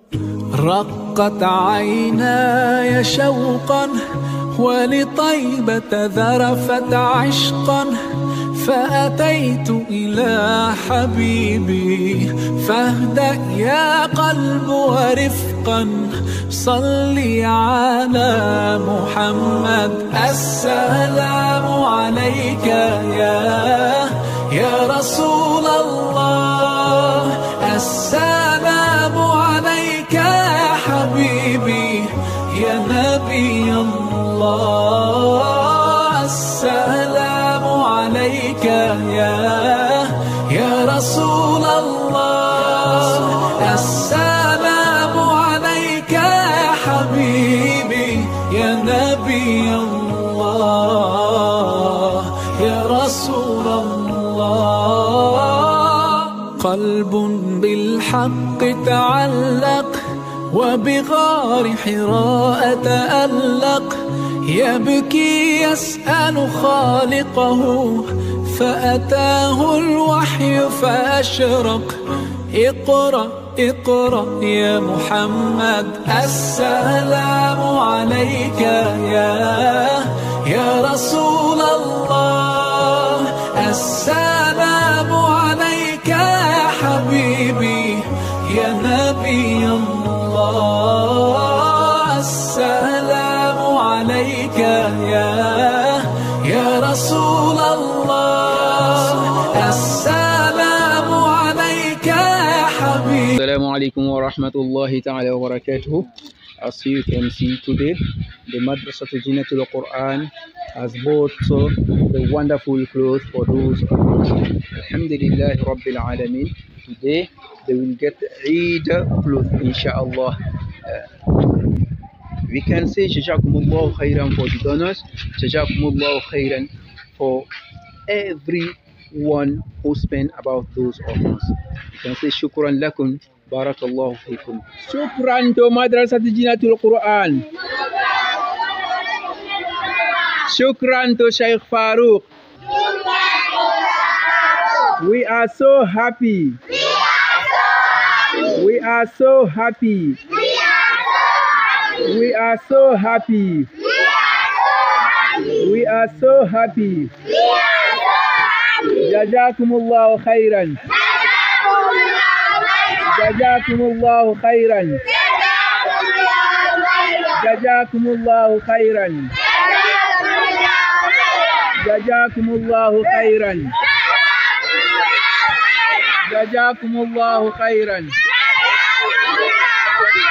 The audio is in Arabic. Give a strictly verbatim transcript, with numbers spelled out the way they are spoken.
رقت عيناي شوقا ولطيبة ذرفت عشقا، فأتيت إلى حبيبي فاهدأ يا قلب ورفقا، صلي على محمد. السلام عليك يا يا رسول الله، السلام عليك يا حبيبي يا نبي الله، السلام عليك يا يا رسول الله، السلام عليك يا حبيبي يا نبي الله يا رسول الله. قلب بالحق تعلق وبغار حراء تألق، يبكي يسأل خالقه فأتاه الوحي فأشرق. اقرأ اقرأ يا محمد، السلام عليك يا يا رسول الله، السلام عليك يا حبيبي يا نبي الله، السلام عليك يا يا رسول الله، السلام عليك يا حبيبي. السلام عليكم ورحمة الله تعالى وبركاته. As you can see today, the Madrasa Tajinatul Quran has bought the wonderful clothes for those of us. Alhamdulillah Rabbil Alameen. Today they will get Eid clothes, inshallah. Uh, we can say Jazakumullahu khairan for the donors, Jazakumullahu khairan for everyone who spent about those orphans. You can say Shukran lakum, Barakallahu fikum. Shukran to Madrasa Tajinatul Quran. Shukran to Shaykh Farouk. We are so happy. We are so happy. We are so happy. We are so happy. Jazakumullahu khairan. Jazakumullahu khairan. Jazakumullahu khairan. Jazakumullahu khairan. Jazakumullahu khairan.